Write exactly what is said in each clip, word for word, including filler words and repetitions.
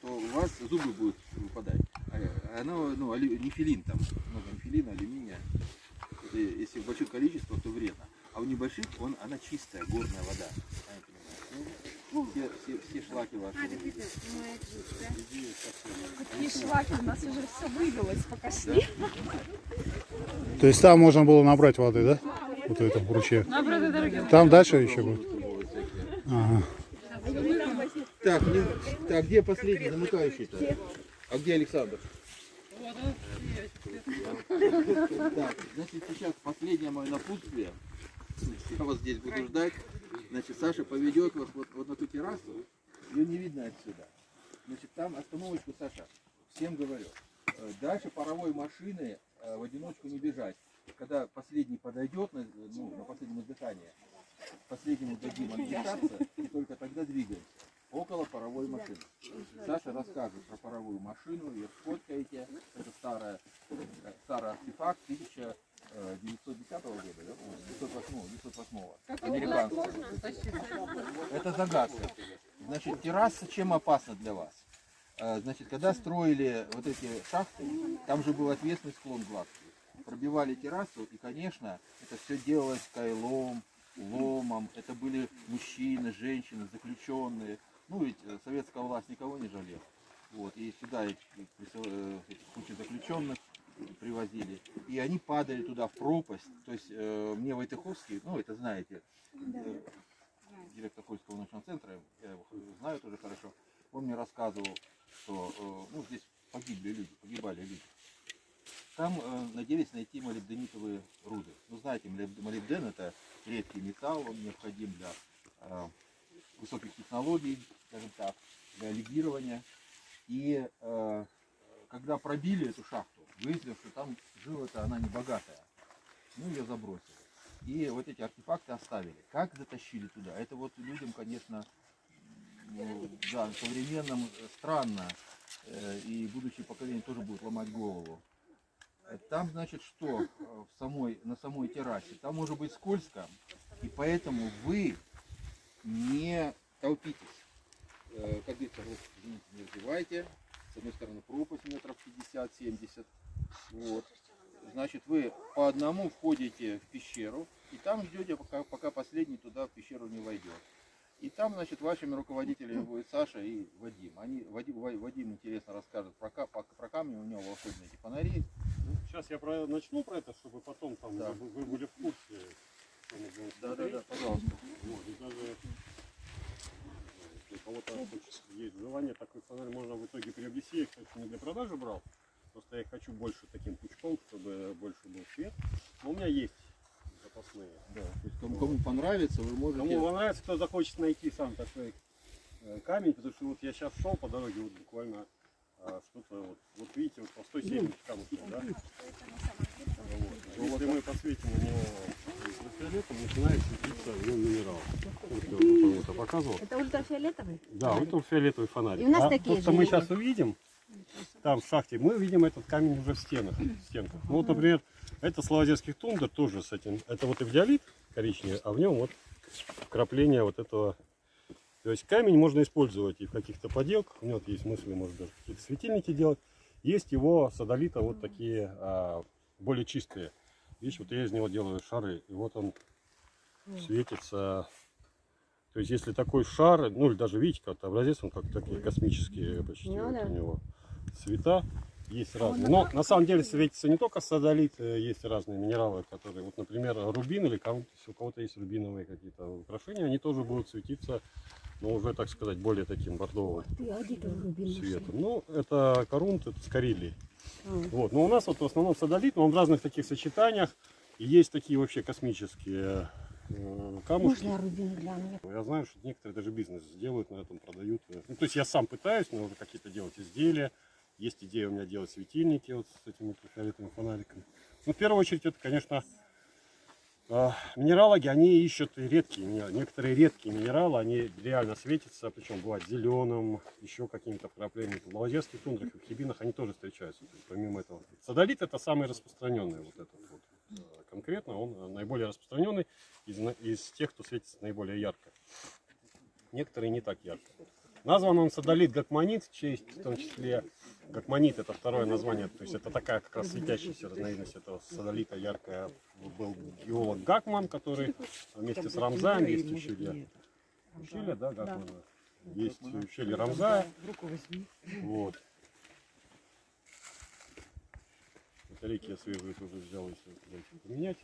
то у вас зубы будут выпадать. А оно, ну, нефилин, там много нефилина, алюминия. Если в больших количествах, то вредно. А у небольших он, она чистая, горная вода. Все, все, все шлаки ваши. Какие шлаки? У нас уже все вывелось, пока шли. То есть там можно было набрать воды, да? Вот в этом ручье. Там дальше еще будет. Ага. Так, не, так, где последний замыкающий-то? А где Александр? Так, значит, сейчас последнее мое напутствие. Я вас здесь буду ждать. Значит, Саша поведет вас вот, вот на ту террасу. Ее не видно отсюда. Значит, там остановочку, Саша, всем говорю. Дальше паровой машины в одиночку не бежать. Когда последний подойдет, на, ну, на последнем издыхании, последнему дадим отдышаться, и только тогда двигаемся. Около паровой машины. Саша рассказывает про паровую машину, ее сфоткаете. Это старая, старый артефакт тысяча девятьсот десятого года, да? девятьсот восьмого. Американский. Это загадка. Значит, терраса чем опасна для вас? Значит, когда строили вот эти шахты, там же был отвесный склон гладкий. Пробивали террасу, и, конечно, это все делалось кайлом, ломом. Это были мужчины, женщины, заключенные. Ну, ведь советская власть никого не жалела. Вот, и сюда эти, эти кучи заключенных привозили. И они падали туда в пропасть. То есть э, мне Войтыховский, ну, это знаете, э, директор Польского научного центра, я его знаю тоже хорошо, он мне рассказывал, что э, ну, здесь погибли люди, погибали люди. Там э, надеялись найти молибденитовые руды. Ну, знаете, молибден — это редкий металл, он необходим для э, высоких технологий, скажем так, для легирования. И э, когда пробили эту шахту, выяснилось, что там жила-то она не богатая. Ну, ее забросили. И вот эти артефакты оставили. Как затащили туда? Это вот людям, конечно, ну, да, современным странно. Э, и будущее поколение тоже будет ломать голову. Там, значит, что в самой, на самой террасе? Там может быть скользко, и поэтому вы не толпитесь. Как говорится, не раздевайте. С одной стороны пропасть метров пятьдесят-семьдесят. Вот. Значит, вы по одному входите в пещеру, и там ждете, пока, пока последний туда в пещеру не войдет. И там, значит, вашими руководителями будет Саша и Вадим. Они, Вадим, Вадим интересно расскажет про, про, про камни, у него волшебные эти фонари. Сейчас я про, начну про это, чтобы потом там да. вы, вы были в курсе. Да, да, да, пожалуйста. Вот, и даже если у кого-то есть желание, такой фонарь можно в итоге приобрести. Я, кстати, не для продажи брал, просто я хочу больше таким пучком, чтобы больше был свет. Но у меня есть запасные. Да. То есть, кому, кому понравится, вы можете... Кому понравится, кто захочет найти сам такой э, камень, потому что вот я сейчас шел по дороге, вот буквально а, что-то вот, вот видите, вот по сто семьдесят камушек, да? Вот. Если мы подсветим на него ультрафиолетом, начинает светиться в нем минерал. Вот я уже кому-то показывал. Это ультрафиолетовый? Да, ультрафиолетовый фонарик. И у нас а такие то, что мы сейчас увидим, там в шахте, мы видим этот камень уже в стенах. В стенках. Ну, вот, например, это славозерских тундр тоже с этим. Это вот эвдиолит коричневый, а в нем вот вкрапление вот этого. То есть камень можно использовать и в каких-то поделках. У него вот есть мысли, может даже какие-то светильники делать. Есть его содолита вот такие а, более чистые. Видишь, вот я из него делаю шары. И вот он светится. То есть если такой шар, ну или даже видите, как образец, он как такие космические почти Ну, вот да. у него цвета. Есть разные. Но на самом деле светится не только содолит, есть разные минералы, которые, вот, например, рубин или если у кого-то есть рубиновые какие-то украшения, они тоже будут светиться, но уже, так сказать, более таким бордовым цветом. Ну, это корунт, это скорилий. Вот. Но у нас вот в основном содолит, но он в разных таких сочетаниях. И есть такие вообще космические э, камушки. Можно я рубин гляну? Я знаю, что некоторые даже бизнес делают на этом, продают. Ну, то есть я сам пытаюсь, но уже какие-то делать изделия. Есть идея у меня делать светильники вот с этими ультрафиолетовыми фонариками. Ну, в первую очередь, это, конечно, э, минералоги, они ищут редкие минералы. Некоторые редкие минералы, они реально светятся, причем бывает зеленым, еще какими-то вкраплениями. В лавазерских тундрах и в хибинах они тоже встречаются. То есть, помимо этого. Содолит — это самый распространенный вот этот вот. Конкретно он наиболее распространенный из, из тех, кто светится наиболее ярко. Некоторые не так ярко. Назван он содолит гакманит, в честь, в том числе, гакманит это второе название, то есть это такая как раз светящаяся разновидность этого содолита яркая. Был геолог Гакман, который вместе с Рамзаем, есть ущелье, ущелье, да, Гакмана, есть ущелье Рамзая, вот. Батарейки я свежие тоже взял, если хотите поменять.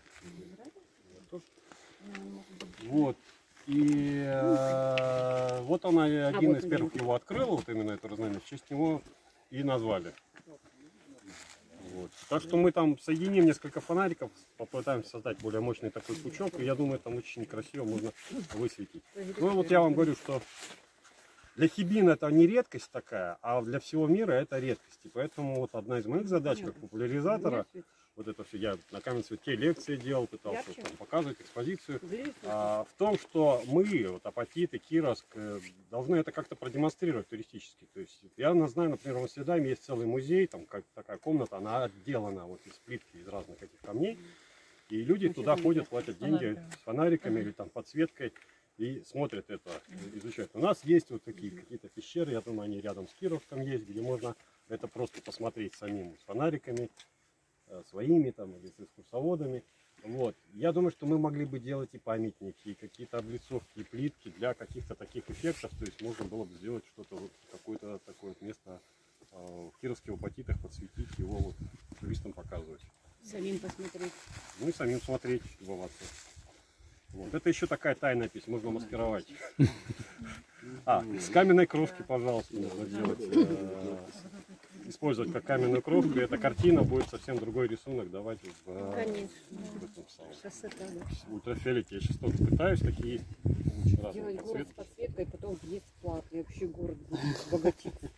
Вот. И э, вот он один из первых его открыл, вот именно эту разновидность, в честь него и назвали. Вот. Так что мы там соединим несколько фонариков, попытаемся создать более мощный такой пучок, и я думаю, там очень красиво можно высветить. Ну вот я вам говорю, что для Хибина это не редкость такая, а для всего мира это редкость. И поэтому вот одна из моих задач как популяризатора, вот это все, я на каменном цвете лекции делал, пытался там показывать экспозицию, а, в том, что мы, вот Апатиты, Кировск, должны это как-то продемонстрировать туристически. То есть я знаю, например, в Амстердаме есть целый музей, там как такая комната, она отделана вот из плитки, из разных этих камней, и люди туда ходят, платят деньги с фонариками или там подсветкой и смотрят это, изучают. У нас есть вот такие какие-то пещеры, я думаю, они рядом с Кировском есть, где можно это просто посмотреть самим с фонариками, своими там или с экскурсоводами. Вот. Я думаю, что мы могли бы делать и памятники, и какие-то облицовки, и плитки для каких-то таких эффектов. То есть можно было бы сделать что-то, вот, какое-то такое вот место э, в Кировских Апатитах, подсветить его, вот, туристам показывать. Самим посмотреть. Ну и самим смотреть, любоваться. Вот. Это еще такая тайнопись, можно маскировать. А, с каменной крошки, пожалуйста, можно делать. Использовать как каменную крошку, и эта картина будет совсем другой рисунок давать в, в этом самом ультрафиолете. Я сейчас тоже пытаюсь, такие есть очень разные Делать город подсветки. с подсветкой, потом есть склад, и вообще город будет богатиться.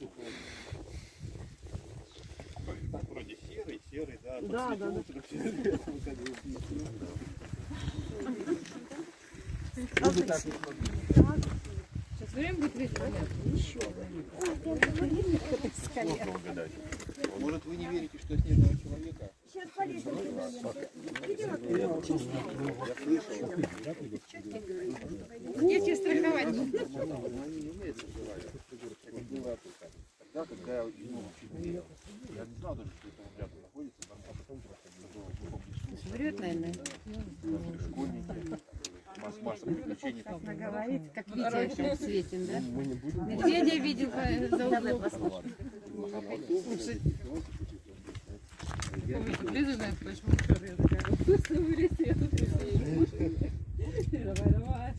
Вроде серый, серый, да, Да, да, да. Сейчас время будет весело. Еще. Может, вы не верите, что снежного человека? Если страховать. Тогда, когда я очень много чего делал, я не знал даже, что это рядом находится, а потом просто Врет, наверное. школьники, масса приключений. Говорит, как Витя Светин, да? Медведя видел за углом. Лиза знает, почему вчера я такая, вкусно вылетела. Давай, давай.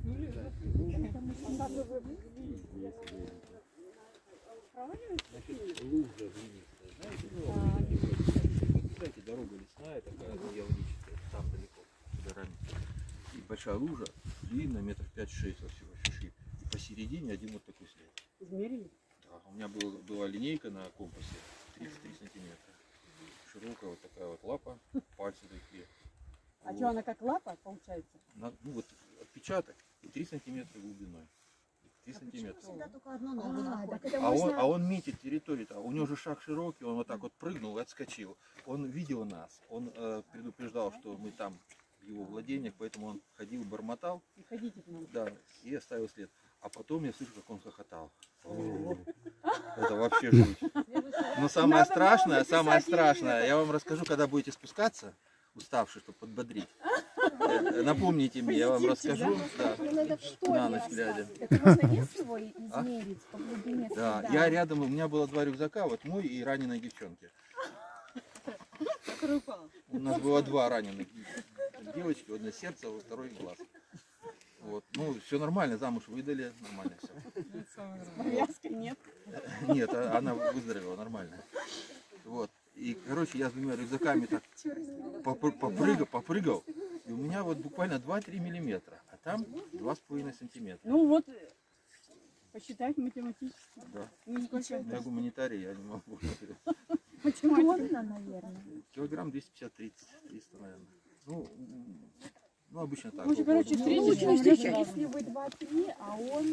Знаете, дорога лесная такая, явническая, там далеко, за горами. И большая лужа, длинная, метров пять-шесть во всего фиши. И посередине один вот такой след. Измерили? Да, у меня был, была линейка на компасе тридцать три сантиметра. Широкая вот такая вот лапа, пальцы такие. А вот. что, она как лапа получается? На, ну вот отпечаток и три сантиметра глубиной. три сантиметра. Только одну ногу находит. А он, а он метит территорию-то. У него же шаг широкий, он вот так вот прыгнул и отскочил. Он видел нас, он э, предупреждал, что мы там в его владениях, поэтому он ходил, бормотал. Не ходите к нам. Да, и оставил след. А потом я слышу, как он хохотал. Это вообще жуть. Но самое страшное, самое страшное, я вам расскажу, когда будете спускаться, уставший, чтобы подбодрить. Э, Напомните мне, я вам расскажу. Да. На ночь глядя. Это можно вес его измерить по глубине Да, следа? я рядом, у меня было два рюкзака, вот мой и раненой девчонки. У нас было два раненых девочки, одно сердце, а второй глаз. Вот. Ну, все нормально, замуж выдали, нормально все. Повязкой нет. Нет, а- она выздоровела нормально. Вот. И, короче, я с двумя рюкзаками так попр- попрыгал, попрыгал, и у меня вот буквально два-три миллиметра, а там два с половиной сантиметра. Ну вот, посчитать математически. Да. Ну сколько? Я гуманитарий, я не могу. Тонна, наверное. Килограмм двести пятьдесят триста, наверное. Ну, м, ну обычно так. Ну, около короче, двух. встретишь, Если, если вы два-три, а он...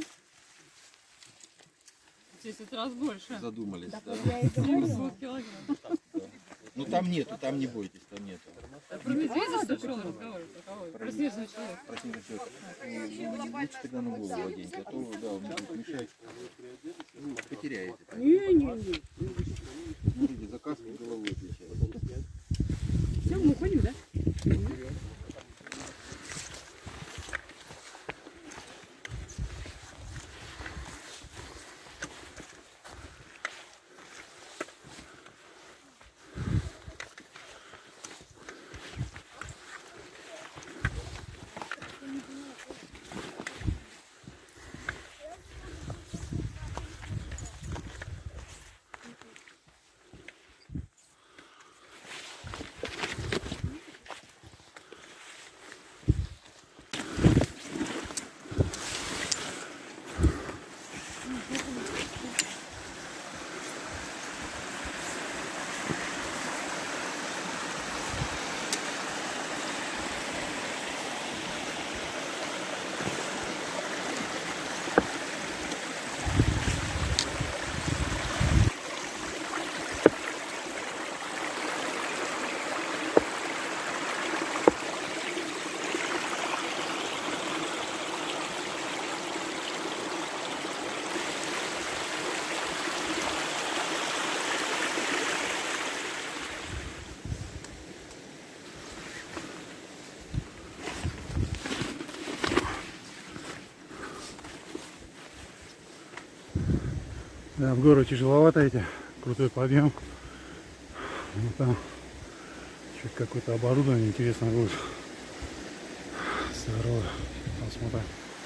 В десять раз больше. Задумались, Так да. вот я и говорю. двухсот килограмм. Ну там нету, там не бойтесь, там нету. Про медведя, что ли, он разговаривает? Про снежного человека. Про снежный человек. Ну, лучше тогда на голову оденьте, а то, да, он будет мешать. Ну, потеряете. Не-не-не. Смотрите, заказ с головой отвечает. Все, мы уходим, да? Да, в гору тяжеловато идти, крутой подъем. Ну, там что-то какое-то оборудование интересно будет. Здорово. Посмотрим.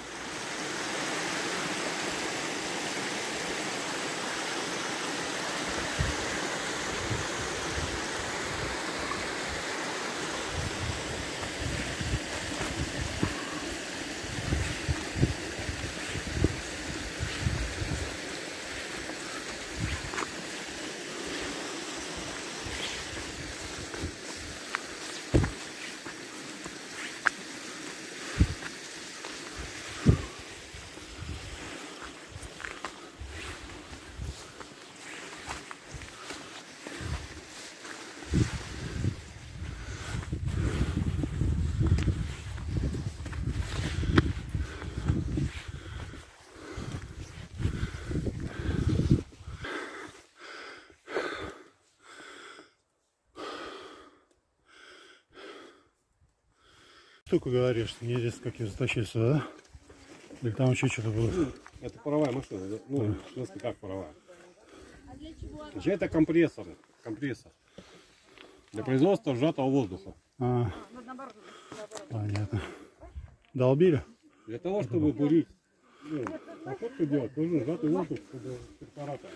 Штуку говоришь, что мне здесь как ее затащили сюда, да? Или там еще что-то было? Это паровая машина. да? Ну, в смысле, как паровая? Значит, это компрессор. Компрессор. Для производства сжатого воздуха. А, понятно. Долбили? Для того, чтобы бурить, ну, находку делать, нужно сжатый воздух, чтобы перфоратор.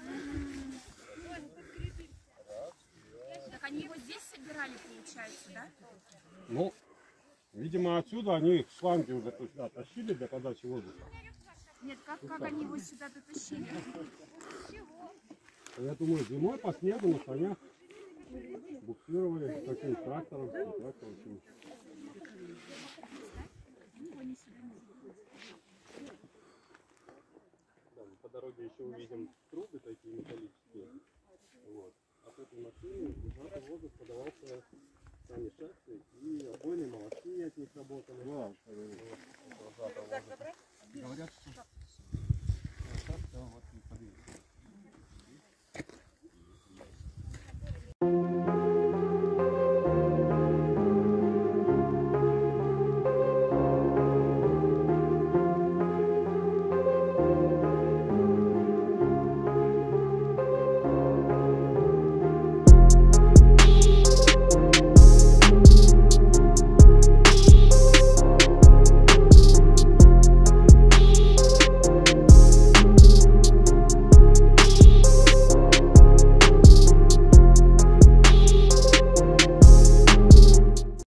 Так они его здесь собирали, получается, да? Ну, видимо, отсюда они шланги уже точно оттащили для подачи воздуха. Нет, как, как они его сюда дотащили? Я думаю, зимой по снегу на санях буксировали таким трактором. трактором. Да, мы по дороге еще увидим трубы такие металлические. Вот. От этой машины сжатый воздух подавался в сами шахты, и обойные молотки от них работали. Говорят, что шахта вот